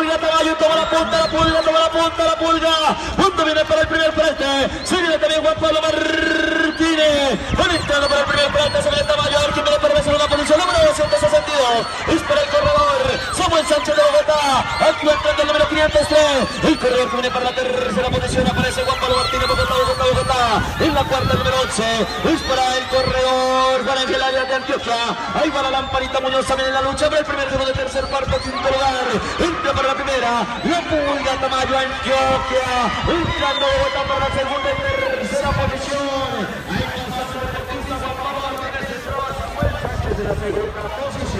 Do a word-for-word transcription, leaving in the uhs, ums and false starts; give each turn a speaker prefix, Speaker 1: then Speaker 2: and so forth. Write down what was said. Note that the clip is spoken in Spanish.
Speaker 1: pulga Tamayo, toma la punta, la pulga, toma la punta, la pulga. Punto viene para el primer frente. Se viene también Juan Pablo Martínez. Conectando para el primer frente. Se viene Tamayo. A ver quién viene para en la posición número doscientos sesenta y dos. Es para el corredor Samuel Sánchez de Bogotá. Aquí entrando el número quinientos tres. El corredor que viene para la tercera posición. Aparece Juan Pablo Martínez. Bogotá, Bogotá, Bogotá. En la cuarta, el número once. Es para el corredor Juan Ángel Arias de Antioquia. Ahí va la lamparita Muñoz también en la lucha. Para el primer, segundo, tercer, cuarto, quinto lugar. Entra para la primera. La pulga Tamayo Antioquia. Entrando Bogotá para la segunda y tercera posición. Ahí está el deportista Juan Pablo Martínez. Entró a Samuel Sánchez de la segunda posición.